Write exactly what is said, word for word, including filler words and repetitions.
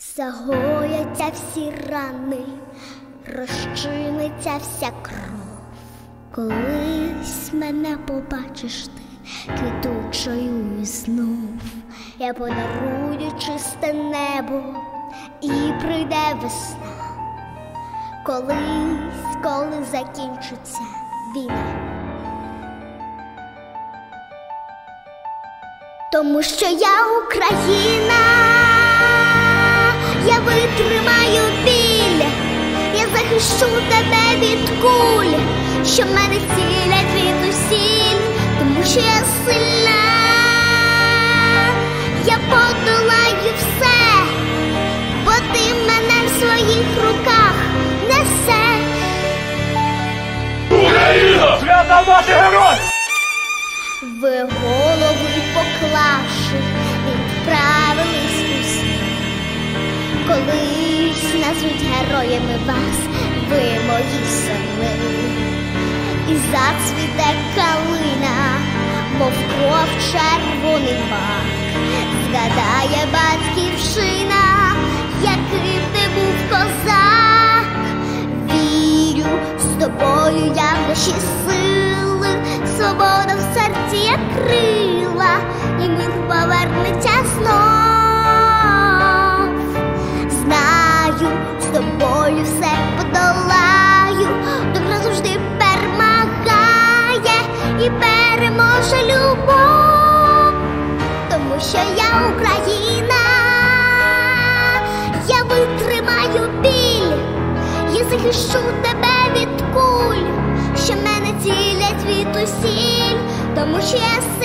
Загояться всі рани, розчиниться вся кров. Колись мене побачиш ти квітучою знов. Я подарую чисте небо і прийде весна. Колись, коли закінчиться війна. Тому що я Україна, я витримаю біль, я захищу тебе від куль, що мене цілять від усіль, тому що я сильна, я подолаю все, бо ти мене в своїх руках несеш. Україна! Свята мати герой! Ви голови поклавши, відправились усі. Колись назвуть героями вас, ви мої сини. І зацвіте калина, мов кров червоний мак. Згадає батьківщина, який ти був козак. Вірю, з тобою я в наші сили, свобода в серці, як крила, і мир повернеться знов. Знаю, з тобою все подолаю, добро завжди перемагає і переможе любов. Тому що я Україна, я витримаю біль, я захищу тебе від куль, що мене цілять від усіль, тому що я